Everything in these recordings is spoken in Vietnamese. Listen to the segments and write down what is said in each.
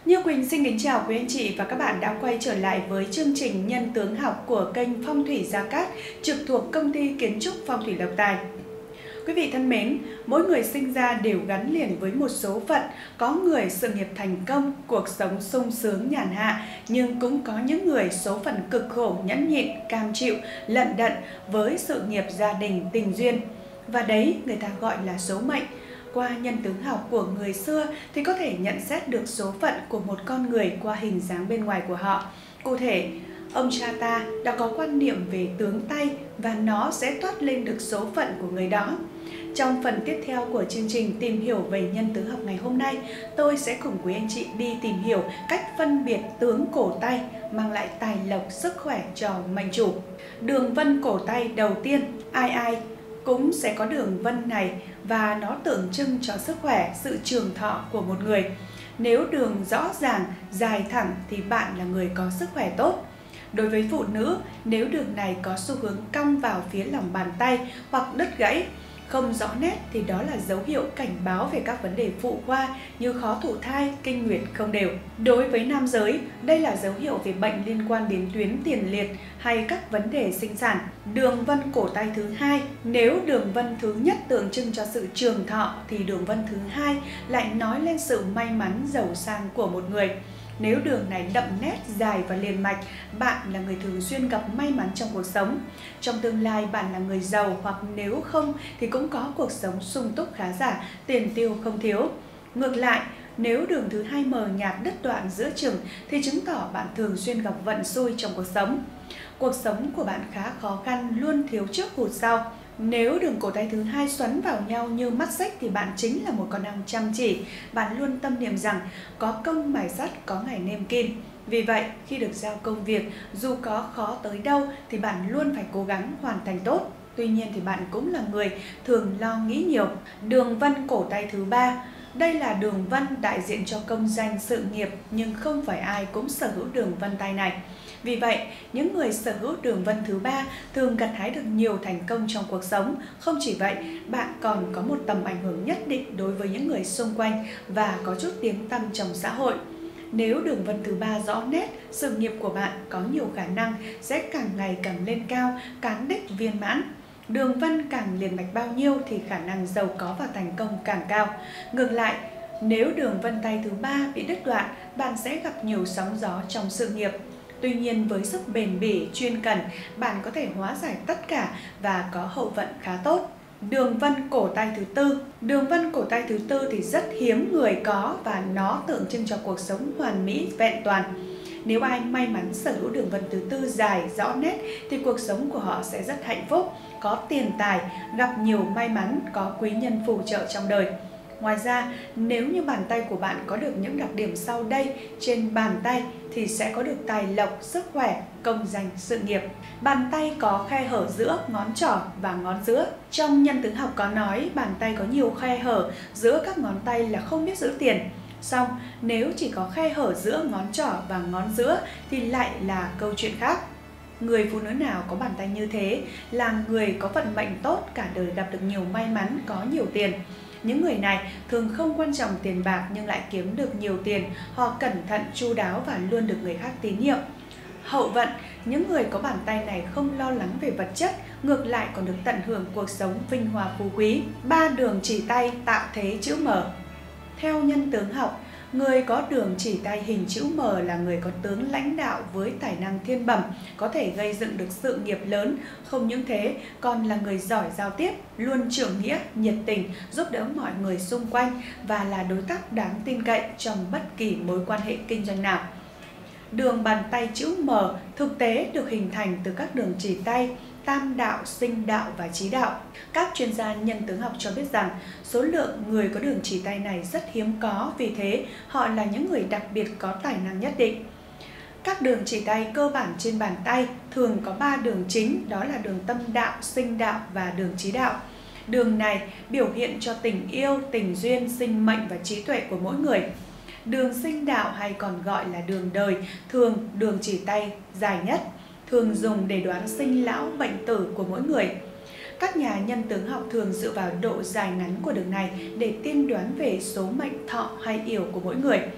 Như Quỳnh xin kính chào quý anh chị và các bạn đã quay trở lại với chương trình Nhân tướng học của kênh Phong thủy Gia Cát, trực thuộc Công ty Kiến trúc Phong thủy Lộc Tài. Quý vị thân mến, mỗi người sinh ra đều gắn liền với một số phận, có người sự nghiệp thành công, cuộc sống sung sướng nhàn hạ, nhưng cũng có những người số phận cực khổ, nhẫn nhịn, cam chịu, lận đận với sự nghiệp, gia đình, tình duyên. Và đấy người ta gọi là số mệnh. Qua nhân tướng học của người xưa thì có thể nhận xét được số phận của một con người qua hình dáng bên ngoài của họ. Cụ thể, ông cha ta đã có quan niệm về tướng tay và nó sẽ toát lên được số phận của người đó. Trong phần tiếp theo của chương trình tìm hiểu về nhân tướng học ngày hôm nay, tôi sẽ cùng quý anh chị đi tìm hiểu cách phân biệt tướng cổ tay mang lại tài lộc, sức khỏe cho mệnh chủ. Đường vân cổ tay đầu tiên, ai cũng sẽ có đường vân này và nó tượng trưng cho sức khỏe, sự trường thọ của một người. Nếu đường rõ ràng, dài thẳng thì bạn là người có sức khỏe tốt. Đối với phụ nữ, nếu đường này có xu hướng cong vào phía lòng bàn tay hoặc đứt gãy, không rõ nét thì đó là dấu hiệu cảnh báo về các vấn đề phụ khoa như khó thụ thai, kinh nguyệt không đều. Đối với nam giới, đây là dấu hiệu về bệnh liên quan đến tuyến tiền liệt hay các vấn đề sinh sản. Đường vân cổ tay thứ hai, nếu đường vân thứ nhất tượng trưng cho sự trường thọ thì đường vân thứ hai lại nói lên sự may mắn, giàu sang của một người. Nếu đường này đậm nét, dài và liền mạch, bạn là người thường xuyên gặp may mắn trong cuộc sống. Trong tương lai bạn là người giàu hoặc nếu không thì cũng có cuộc sống sung túc khá giả, tiền tiêu không thiếu. Ngược lại, nếu đường thứ hai mờ nhạt đứt đoạn giữa chừng thì chứng tỏ bạn thường xuyên gặp vận xui trong cuộc sống. Cuộc sống của bạn khá khó khăn, luôn thiếu trước hụt sau. Nếu đường cổ tay thứ hai xoắn vào nhau như mắt xích thì bạn chính là một con ong chăm chỉ. Bạn luôn tâm niệm rằng có công mài sắt, có ngày nêm kim. Vì vậy, khi được giao công việc, dù có khó tới đâu thì bạn luôn phải cố gắng hoàn thành tốt. Tuy nhiên thì bạn cũng là người thường lo nghĩ nhiều. Đường vân cổ tay thứ ba, đây là đường vân đại diện cho công danh sự nghiệp, nhưng không phải ai cũng sở hữu đường vân tay này. Vì vậy, những người sở hữu đường vân thứ ba thường gặt hái được nhiều thành công trong cuộc sống. Không chỉ vậy, bạn còn có một tầm ảnh hưởng nhất định đối với những người xung quanh và có chút tiếng tăm trong xã hội. Nếu đường vân thứ ba rõ nét, sự nghiệp của bạn có nhiều khả năng sẽ càng ngày càng lên cao, cán đích viên mãn. Đường vân càng liền mạch bao nhiêu thì khả năng giàu có và thành công càng cao. Ngược lại, nếu đường vân tay thứ ba bị đứt đoạn, bạn sẽ gặp nhiều sóng gió trong sự nghiệp. Tuy nhiên với sức bền bỉ, chuyên cần, bạn có thể hóa giải tất cả và có hậu vận khá tốt. Đường vân cổ tay thứ tư. Đường vân cổ tay thứ tư thì rất hiếm người có và nó tượng trưng cho cuộc sống hoàn mỹ, vẹn toàn. Nếu ai may mắn sở hữu đường vân thứ tư dài, rõ nét thì cuộc sống của họ sẽ rất hạnh phúc, có tiền tài, gặp nhiều may mắn, có quý nhân phù trợ trong đời. Ngoài ra, nếu như bàn tay của bạn có được những đặc điểm sau đây trên bàn tay thì sẽ có được tài lộc, sức khỏe, công danh, sự nghiệp. Bàn tay có khe hở giữa ngón trỏ và ngón giữa. Trong nhân tướng học có nói bàn tay có nhiều khe hở giữa các ngón tay là không biết giữ tiền. Xong, nếu chỉ có khe hở giữa ngón trỏ và ngón giữa thì lại là câu chuyện khác. Người phụ nữ nào có bàn tay như thế là người có vận mệnh tốt, cả đời gặp được nhiều may mắn, có nhiều tiền. Những người này thường không quan trọng tiền bạc nhưng lại kiếm được nhiều tiền, họ cẩn thận, chu đáo và luôn được người khác tín nhiệm. Hậu vận, những người có bàn tay này không lo lắng về vật chất, ngược lại còn được tận hưởng cuộc sống vinh hoa phú quý. Ba đường chỉ tay tạo thế chữ M. Theo nhân tướng học, người có đường chỉ tay hình chữ M là người có tướng lãnh đạo với tài năng thiên bẩm, có thể gây dựng được sự nghiệp lớn. Không những thế, còn là người giỏi giao tiếp, luôn trượng nghĩa, nhiệt tình, giúp đỡ mọi người xung quanh và là đối tác đáng tin cậy trong bất kỳ mối quan hệ kinh doanh nào. Đường bàn tay chữ M thực tế được hình thành từ các đường chỉ tay tam đạo, sinh đạo và chí đạo. Các chuyên gia nhân tướng học cho biết rằng số lượng người có đường chỉ tay này rất hiếm có, vì thế họ là những người đặc biệt có tài năng nhất định. Các đường chỉ tay cơ bản trên bàn tay thường có 3 đường chính, đó là đường tâm đạo, sinh đạo và đường chí đạo. Đường này biểu hiện cho tình yêu, tình duyên, sinh mệnh và trí tuệ của mỗi người. Đường sinh đạo hay còn gọi là đường đời, thường đường chỉ tay dài nhất, thường dùng để đoán sinh lão bệnh tử của mỗi người. Các nhà nhân tướng học thường dựa vào độ dài ngắn của đường này để tiên đoán về số mệnh thọ hay yểu của mỗi người.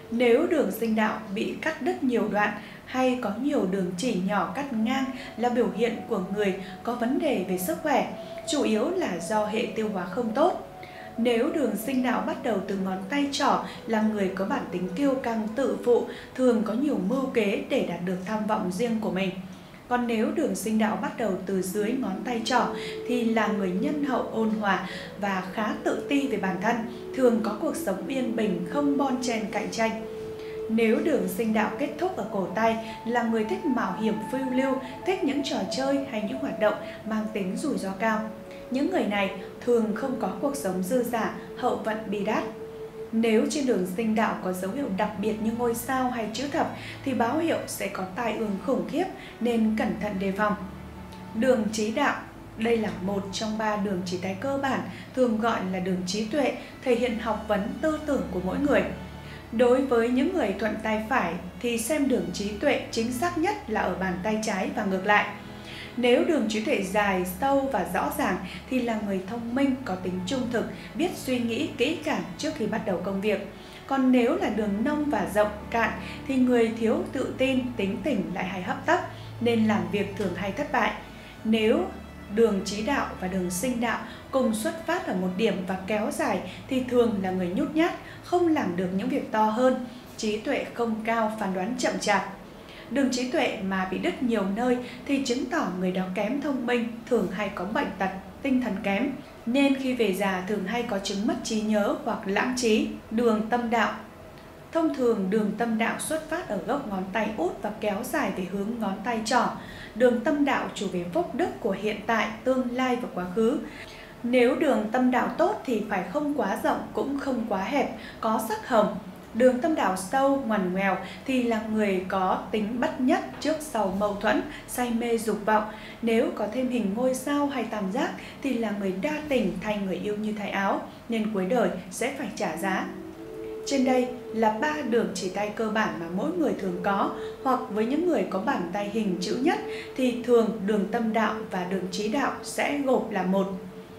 Nếu đường sinh đạo bị cắt đứt nhiều đoạn hay có nhiều đường chỉ nhỏ cắt ngang là biểu hiện của người có vấn đề về sức khỏe, chủ yếu là do hệ tiêu hóa không tốt. Nếu đường sinh đạo bắt đầu từ ngón tay trỏ là người có bản tính kiêu căng tự phụ, thường có nhiều mưu kế để đạt được tham vọng riêng của mình. Còn nếu đường sinh đạo bắt đầu từ dưới ngón tay trỏ thì là người nhân hậu ôn hòa và khá tự ti về bản thân, thường có cuộc sống yên bình, không bon chen cạnh tranh. Nếu đường sinh đạo kết thúc ở cổ tay là người thích mạo hiểm phiêu lưu, thích những trò chơi hay những hoạt động mang tính rủi ro cao. Những người này thường không có cuộc sống dư dả, hậu vận bi đát. Nếu trên đường sinh đạo có dấu hiệu đặc biệt như ngôi sao hay chữ thập thì báo hiệu sẽ có tai ương khủng khiếp nên cẩn thận đề phòng. Đường trí đạo, đây là một trong 3 đường chỉ tay cơ bản, thường gọi là đường trí tuệ, thể hiện học vấn tư tưởng của mỗi người. Đối với những người thuận tay phải thì xem đường trí tuệ chính xác nhất là ở bàn tay trái và ngược lại. Nếu đường trí tuệ dài, sâu và rõ ràng thì là người thông minh, có tính trung thực, biết suy nghĩ kỹ càng trước khi bắt đầu công việc. Còn nếu là đường nông và rộng, cạn thì người thiếu tự tin, tính tình lại hay hấp tấp nên làm việc thường hay thất bại. Nếu đường trí đạo và đường sinh đạo cùng xuất phát ở một điểm và kéo dài thì thường là người nhút nhát, không làm được những việc to hơn, trí tuệ không cao, phán đoán chậm chạp. Đường trí tuệ mà bị đứt nhiều nơi thì chứng tỏ người đó kém thông minh, thường hay có bệnh tật, tinh thần kém, nên khi về già thường hay có chứng mất trí nhớ hoặc lãng trí. Đường tâm đạo. Thông thường đường tâm đạo xuất phát ở gốc ngón tay út và kéo dài về hướng ngón tay trỏ. Đường tâm đạo chủ về phúc đức của hiện tại, tương lai và quá khứ. Nếu đường tâm đạo tốt thì phải không quá rộng cũng không quá hẹp, có sắc hồng. Đường tâm đạo sâu, ngoằn ngoèo thì là người có tính bất nhất, trước sau mâu thuẫn, say mê dục vọng. Nếu có thêm hình ngôi sao hay tam giác thì là người đa tình, thay người yêu như thay áo, nên cuối đời sẽ phải trả giá. Trên đây là 3 đường chỉ tay cơ bản mà mỗi người thường có, hoặc với những người có bàn tay hình chữ nhất thì thường đường tâm đạo và đường trí đạo sẽ gộp là một.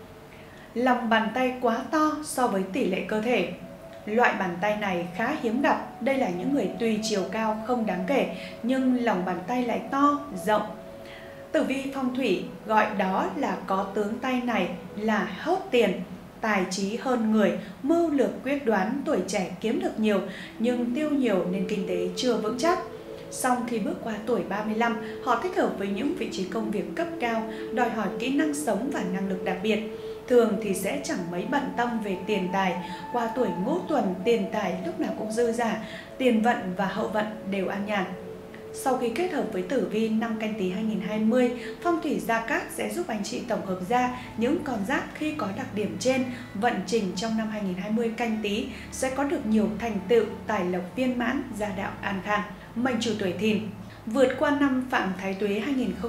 Lòng bàn tay quá to so với tỷ lệ cơ thể. Loại bàn tay này khá hiếm gặp, đây là những người tùy chiều cao không đáng kể nhưng lòng bàn tay lại to, rộng. Tử vi phong thủy gọi đó là có tướng tay này là hốt tiền, tài trí hơn người, mưu lược quyết đoán, tuổi trẻ kiếm được nhiều nhưng tiêu nhiều nên kinh tế chưa vững chắc. Song khi bước qua tuổi 35, họ thích hợp với những vị trí công việc cấp cao, đòi hỏi kỹ năng sống và năng lực đặc biệt. Thường thì sẽ chẳng mấy bận tâm về tiền tài, qua tuổi Ngũ Tuần tiền tài lúc nào cũng dư dả, tiền vận và hậu vận đều an nhàn. Sau khi kết hợp với tử vi năm Canh Tý 2020, phong thủy gia cát sẽ giúp anh chị tổng hợp ra những con giáp khi có đặc điểm trên, vận trình trong năm 2020 Canh Tý sẽ có được nhiều thành tựu, tài lộc viên mãn, gia đạo an khang. Mệnh chủ tuổi Thìn. Vượt qua năm Phạm Thái Tuế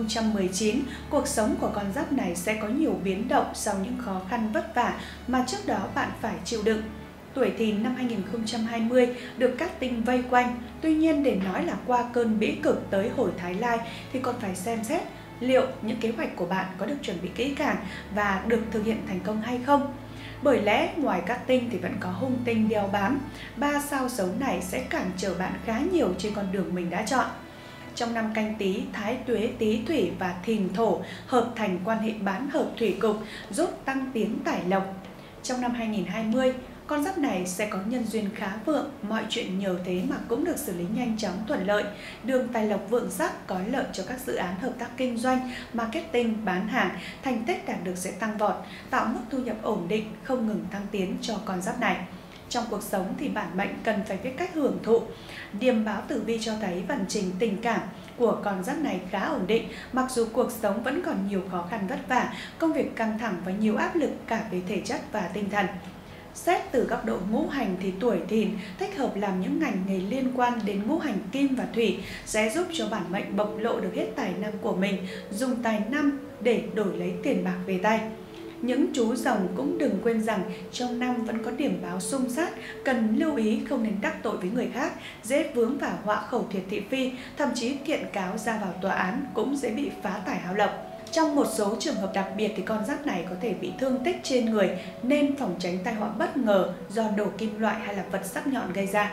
2019, cuộc sống của con giáp này sẽ có nhiều biến động sau những khó khăn vất vả mà trước đó bạn phải chịu đựng. Tuổi Thìn năm 2020 được các tinh vây quanh, tuy nhiên để nói là qua cơn bĩ cực tới hồi Thái Lai thì còn phải xem xét liệu những kế hoạch của bạn có được chuẩn bị kỹ càng và được thực hiện thành công hay không. Bởi lẽ ngoài các tinh thì vẫn có hung tinh đeo bám, 3 sao xấu này sẽ cản trở bạn khá nhiều trên con đường mình đã chọn. Trong năm Canh Tý, Thái Tuế, Tý Thủy và Thìn Thổ hợp thành quan hệ bán hợp thủy cục, giúp tăng tiến tài lộc. Trong năm 2020, con giáp này sẽ có nhân duyên khá vượng, mọi chuyện nhờ thế mà cũng được xử lý nhanh chóng thuận lợi. Đường tài lộc vượng sắc có lợi cho các dự án hợp tác kinh doanh, marketing, bán hàng, thành tích đạt được sẽ tăng vọt, tạo mức thu nhập ổn định, không ngừng tăng tiến cho con giáp này. Trong cuộc sống thì bản mệnh cần phải biết cách hưởng thụ. Điềm báo tử vi cho thấy vận trình tình cảm của con giáp này khá ổn định, mặc dù cuộc sống vẫn còn nhiều khó khăn vất vả, công việc căng thẳng và nhiều áp lực cả về thể chất và tinh thần. Xét từ góc độ ngũ hành thì tuổi Thìn thích hợp làm những ngành nghề liên quan đến ngũ hành kim và thủy, sẽ giúp cho bản mệnh bộc lộ được hết tài năng của mình, dùng tài năng để đổi lấy tiền bạc về tay. Những chú rồng cũng đừng quên rằng trong năm vẫn có điểm báo xung sát, cần lưu ý không nên đắc tội với người khác, dễ vướng vào họa khẩu thiệt thị phi, thậm chí kiện cáo ra vào tòa án cũng dễ bị phá tài hao lộc. Trong một số trường hợp đặc biệt thì con giáp này có thể bị thương tích trên người nên phòng tránh tai họa bất ngờ do đồ kim loại hay là vật sắc nhọn gây ra.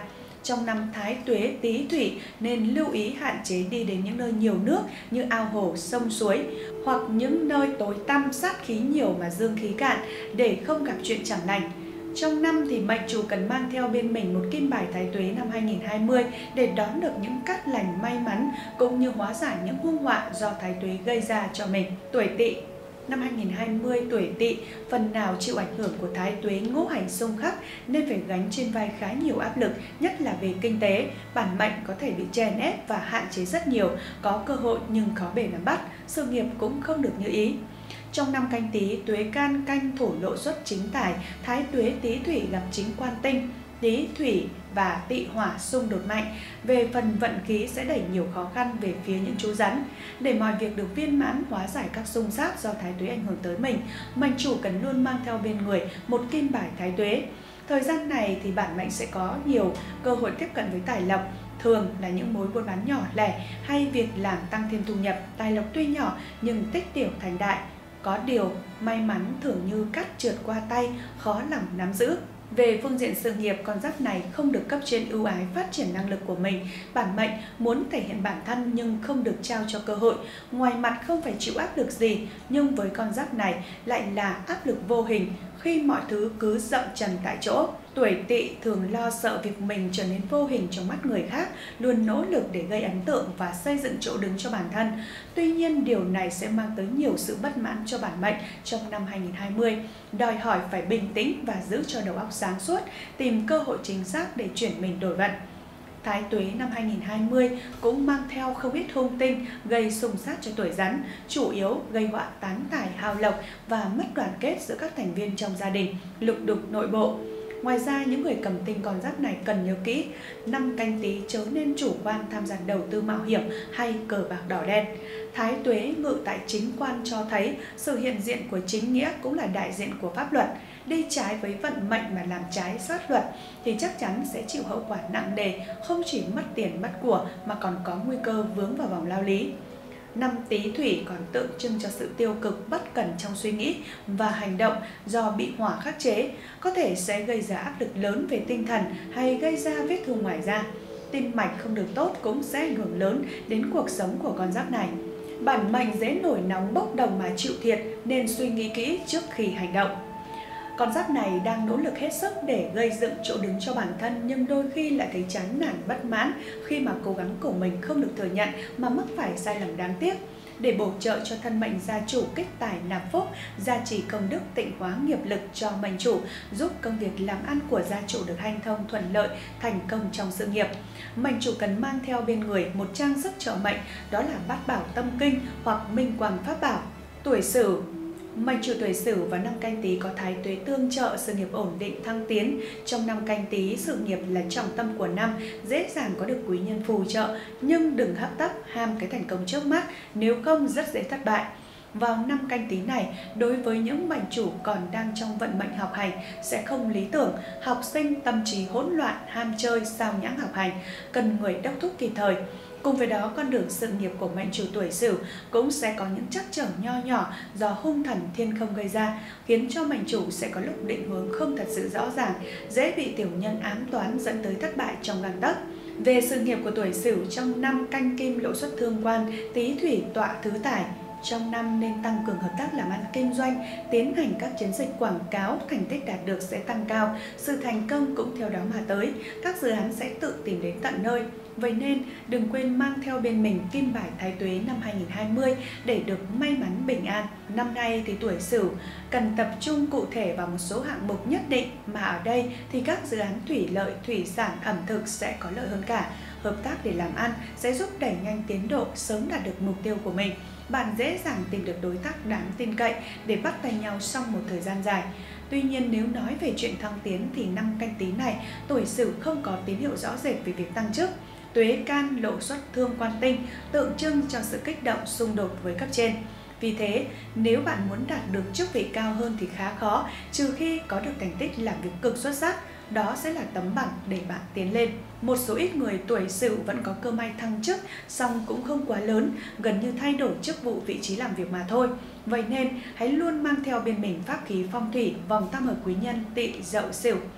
Trong năm Thái Tuế Tý Thủy nên lưu ý hạn chế đi đến những nơi nhiều nước như ao hồ, sông suối hoặc những nơi tối tăm sát khí nhiều mà dương khí cạn để không gặp chuyện chẳng lành. Trong năm thì mệnh chủ cần mang theo bên mình một kim bài Thái Tuế năm 2020 để đón được những cát lành may mắn cũng như hóa giải những hung họa do Thái Tuế gây ra cho mình. Tuổi Tỵ năm 2020, tuổi Tỵ phần nào chịu ảnh hưởng của Thái Tuế ngũ hành xung khắc nên phải gánh trên vai khá nhiều áp lực, nhất là về kinh tế. Bản mệnh có thể bị chèn ép và hạn chế rất nhiều, có cơ hội nhưng khó bề nắm bắt, sự nghiệp cũng không được như ý. Trong năm Canh Tý, Tuế Can canh thổ lộ xuất chính tài, Thái Tuế Tý Thủy gặp chính quan tinh, Tý Thủy và Tỵ Hỏa xung đột mạnh. Về phần vận khí sẽ đẩy nhiều khó khăn về phía những chú rắn. Để mọi việc được viên mãn, hóa giải các xung sát do Thái Tuế ảnh hưởng tới mình, mệnh chủ cần luôn mang theo bên người một kim bài Thái Tuế. Thời gian này thì bản mệnh sẽ có nhiều cơ hội tiếp cận với tài lộc, thường là những mối buôn bán nhỏ lẻ hay việc làm tăng thêm thu nhập. Tài lộc tuy nhỏ nhưng tích tiểu thành đại. Có điều, may mắn thường như cát trượt qua tay, khó lòng nắm giữ. Về phương diện sự nghiệp, con giáp này không được cấp trên ưu ái phát triển năng lực của mình. Bản mệnh muốn thể hiện bản thân nhưng không được trao cho cơ hội. Ngoài mặt không phải chịu áp lực gì, nhưng với con giáp này lại là áp lực vô hình khi mọi thứ cứ dậm chân tại chỗ. Tuổi Tỵ thường lo sợ việc mình trở nên vô hình trong mắt người khác, luôn nỗ lực để gây ấn tượng và xây dựng chỗ đứng cho bản thân. Tuy nhiên, điều này sẽ mang tới nhiều sự bất mãn cho bản mệnh trong năm 2020, đòi hỏi phải bình tĩnh và giữ cho đầu óc sáng suốt, tìm cơ hội chính xác để chuyển mình đổi vận. Thái Tuế năm 2020 cũng mang theo không ít hung tinh gây xung sát cho tuổi Rắn, chủ yếu gây họa tán tài hao lộc và mất đoàn kết giữa các thành viên trong gia đình, lục đục nội bộ. Ngoài ra, những người cầm tinh con giáp này cần nhớ kỹ, năm Canh Tý chớ nên chủ quan tham gia đầu tư mạo hiểm hay cờ bạc đỏ đen. Thái Tuế ngự tại chính quan cho thấy sự hiện diện của chính nghĩa cũng là đại diện của pháp luật. Đi trái với vận mệnh mà làm trái sát luật thì chắc chắn sẽ chịu hậu quả nặng nề, không chỉ mất tiền mất của mà còn có nguy cơ vướng vào vòng lao lý. Năm Tý Thủy còn tượng trưng cho sự tiêu cực, bất cẩn trong suy nghĩ và hành động do bị hỏa khắc chế, có thể sẽ gây ra áp lực lớn về tinh thần hay gây ra vết thương ngoài da. Tim mạch không được tốt cũng sẽ ảnh hưởng lớn đến cuộc sống của con giáp này. Bản mệnh dễ nổi nóng bốc đồng mà chịu thiệt nên suy nghĩ kỹ trước khi hành động. Con giáp này đang nỗ lực hết sức để gây dựng chỗ đứng cho bản thân nhưng đôi khi lại thấy chán nản bất mãn khi mà cố gắng của mình không được thừa nhận mà mắc phải sai lầm đáng tiếc. Để bổ trợ cho thân mệnh gia chủ kích tài nạp phúc, gia trì công đức tịnh hóa nghiệp lực cho mệnh chủ, giúp công việc làm ăn của gia chủ được hanh thông thuận lợi, thành công trong sự nghiệp. Mệnh chủ cần mang theo bên người một trang sức trợ mệnh, đó là bát bảo tâm kinh hoặc minh quang pháp bảo. Tuổi Sửu. Mệnh chủ tuổi Sửu và năm Canh Tý có Thái Tuế tương trợ, sự nghiệp ổn định thăng tiến. Trong năm Canh Tý, sự nghiệp là trọng tâm của năm, dễ dàng có được quý nhân phù trợ, nhưng đừng hấp tấp ham cái thành công trước mắt, nếu không rất dễ thất bại. Vào năm Canh Tý này, đối với những mệnh chủ còn đang trong vận mệnh học hành sẽ không lý tưởng, học sinh tâm trí hỗn loạn, ham chơi, sao nhãng học hành, cần người đốc thúc kịp thời. Cùng với đó, con đường sự nghiệp của mệnh chủ tuổi Sửu cũng sẽ có những trắc trở nho nhỏ do hung thần thiên không gây ra, khiến cho mệnh chủ sẽ có lúc định hướng không thật sự rõ ràng, dễ bị tiểu nhân ám toán dẫn tới thất bại trong gang tấc. Về sự nghiệp của tuổi Sửu, trong năm Canh Kim lộ xuất thương quan, Tý Thủy tọa thứ tài. Trong năm nên tăng cường hợp tác làm ăn kinh doanh, tiến hành các chiến dịch quảng cáo, thành tích đạt được sẽ tăng cao, sự thành công cũng theo đó mà tới, các dự án sẽ tự tìm đến tận nơi. Vậy nên đừng quên mang theo bên mình kim bài Thái Tuế năm 2020 để được may mắn bình an. Năm nay thì tuổi Sửu cần tập trung cụ thể vào một số hạng mục nhất định, mà ở đây thì các dự án thủy lợi, thủy sản, ẩm thực sẽ có lợi hơn cả. Hợp tác để làm ăn sẽ giúp đẩy nhanh tiến độ, sớm đạt được mục tiêu của mình. Bạn dễ dàng tìm được đối tác đáng tin cậy để bắt tay nhau sau một thời gian dài. Tuy nhiên, nếu nói về chuyện thăng tiến thì năm Canh Tý này, tuổi Sửu không có tín hiệu rõ rệt về việc tăng chức. Tuế Can lộ xuất thương quan tinh, tượng trưng cho sự kích động, xung đột với cấp trên. Vì thế, nếu bạn muốn đạt được chức vị cao hơn thì khá khó, trừ khi có được thành tích làm việc cực xuất sắc. Đó sẽ là tấm bằng để bạn tiến lên. Một số ít người tuổi Sửu vẫn có cơ may thăng chức, song cũng không quá lớn, gần như thay đổi chức vụ, vị trí làm việc mà thôi. Vậy nên, hãy luôn mang theo bên mình pháp khí phong thủy, vòng tam hợp quý nhân Tỵ, Dậu, Sửu.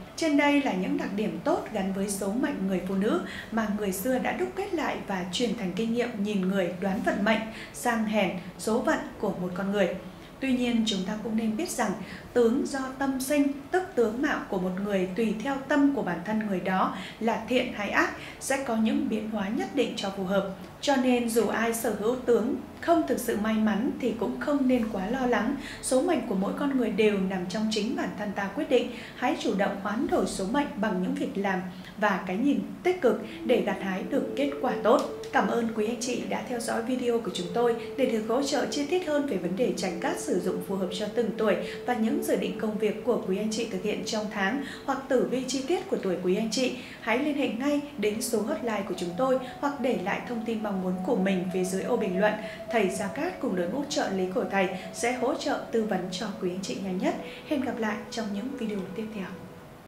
Trên đây là những đặc điểm tốt gắn với số mệnh người phụ nữ mà người xưa đã đúc kết lại và truyền thành kinh nghiệm nhìn người đoán vận mệnh, sang hèn, số phận của một con người. Tuy nhiên, chúng ta cũng nên biết rằng tướng do tâm sinh, tức tướng mạo của một người tùy theo tâm của bản thân người đó là thiện hay ác sẽ có những biến hóa nhất định cho phù hợp. Cho nên dù ai sở hữu tướng không thực sự may mắn thì cũng không nên quá lo lắng. Số mệnh của mỗi con người đều nằm trong chính bản thân ta quyết định. Hãy chủ động hoán đổi số mệnh bằng những việc làm và cái nhìn tích cực để gặt hái được kết quả tốt. Cảm ơn quý anh chị đã theo dõi video của chúng tôi. Để được hỗ trợ chi tiết hơn về vấn đề tránh cát sử dụng phù hợp cho từng tuổi và những dự định công việc của quý anh chị thực hiện trong tháng hoặc tử vi chi tiết của tuổi quý anh chị, hãy liên hệ ngay đến số hotline của chúng tôi hoặc để lại thông tin mong muốn của mình phía dưới ô bình luận. Thầy Gia Cát cùng đội ngũ trợ lý của thầy sẽ hỗ trợ tư vấn cho quý anh chị nhanh nhất. Hẹn gặp lại trong những video tiếp theo.